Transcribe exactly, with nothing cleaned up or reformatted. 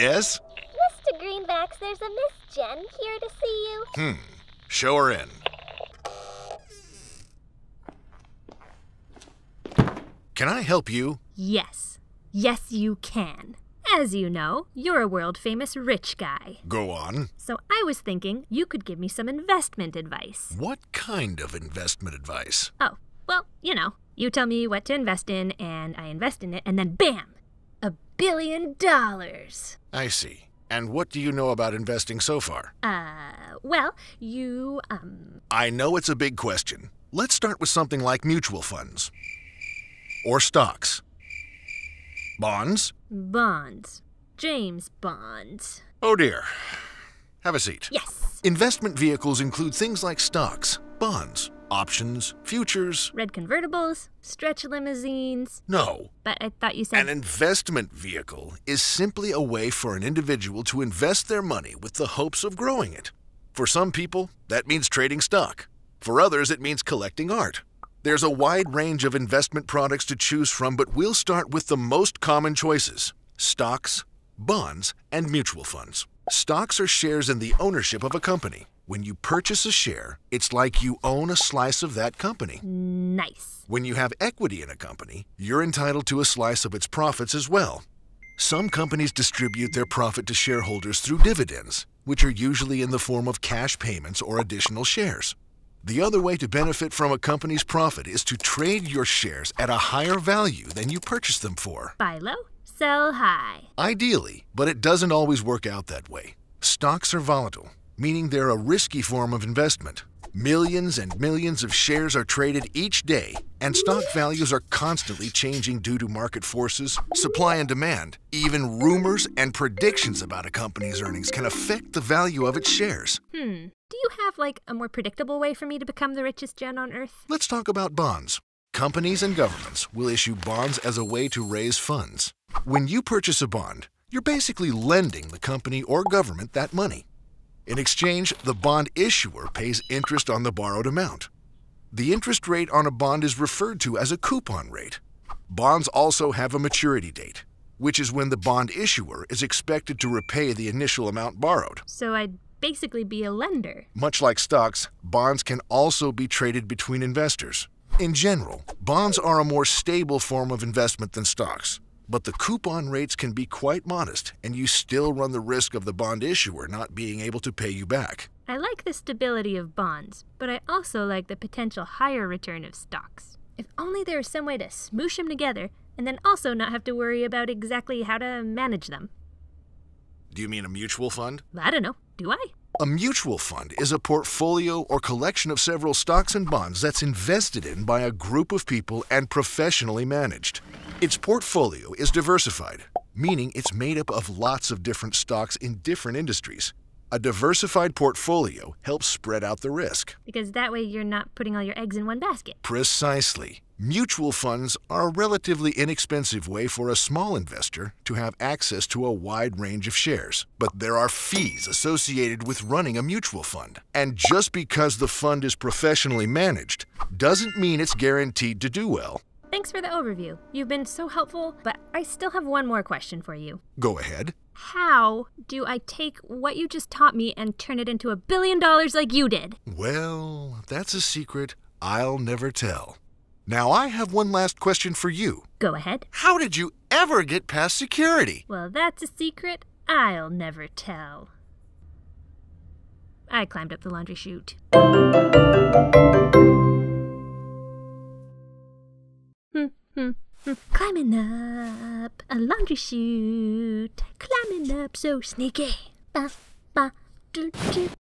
Yes? Mister Greenbacks, there's a Miss Jen here to see you. Hmm. Show her in. Can I help you? Yes. Yes, you can. As you know, you're a world-famous rich guy. Go on. So I was thinking you could give me some investment advice. What kind of investment advice? Oh, well, you know, you tell me what to invest in, and I invest in it, and then bam! A billion dollars. I see. And what do you know about investing so far? Uh, well, you, um... I know it's a big question. Let's start with something like mutual funds. Or stocks. Bonds? Bonds. James Bonds. Oh dear. Have a seat. Yes. Investment vehicles include things like stocks, bonds, options, futures. Red convertibles, stretch limousines. No. But I thought you said... An investment vehicle is simply a way for an individual to invest their money with the hopes of growing it. For some people, that means trading stock. For others, it means collecting art. There's a wide range of investment products to choose from, but we'll start with the most common choices: stocks, bonds, and mutual funds. Stocks are shares in the ownership of a company. When you purchase a share, it's like you own a slice of that company. Nice. When you have equity in a company, you're entitled to a slice of its profits as well. Some companies distribute their profit to shareholders through dividends, which are usually in the form of cash payments or additional shares. The other way to benefit from a company's profit is to trade your shares at a higher value than you purchased them for. Buy low, sell high. Ideally, but it doesn't always work out that way. Stocks are volatile, meaning they're a risky form of investment. Millions and millions of shares are traded each day, and stock values are constantly changing due to market forces, supply and demand. Even rumors and predictions about a company's earnings can affect the value of its shares. Hmm. Do you have, like, a more predictable way for me to become the richest gen on Earth? Let's talk about bonds. Companies and governments will issue bonds as a way to raise funds. When you purchase a bond, you're basically lending the company or government that money. In exchange, the bond issuer pays interest on the borrowed amount. The interest rate on a bond is referred to as a coupon rate. Bonds also have a maturity date, which is when the bond issuer is expected to repay the initial amount borrowed. So I'd basically be a lender. Much like stocks, bonds can also be traded between investors. In general, bonds are a more stable form of investment than stocks, but the coupon rates can be quite modest, and you still run the risk of the bond issuer not being able to pay you back. I like the stability of bonds, but I also like the potential higher return of stocks. If only there was some way to smoosh them together, and then also not have to worry about exactly how to manage them. Do you mean a mutual fund? I don't know. Do I? A mutual fund is a portfolio or collection of several stocks and bonds that's invested in by a group of people and professionally managed. Its portfolio is diversified, meaning it's made up of lots of different stocks in different industries. A diversified portfolio helps spread out the risk. Because that way you're not putting all your eggs in one basket. Precisely. Mutual funds are a relatively inexpensive way for a small investor to have access to a wide range of shares. But there are fees associated with running a mutual fund. And just because the fund is professionally managed doesn't mean it's guaranteed to do well. Thanks for the overview. You've been so helpful, but I still have one more question for you. Go ahead. How do I take what you just taught me and turn it into a billion dollars like you did? Well, that's a secret I'll never tell. Now I have one last question for you. Go ahead. How did you ever get past security? Well, that's a secret I'll never tell. I climbed up the laundry chute. Hmm, hmm, hmm. Climbing up a laundry chute. Climbing up so sneaky. Ba, ba, do, do.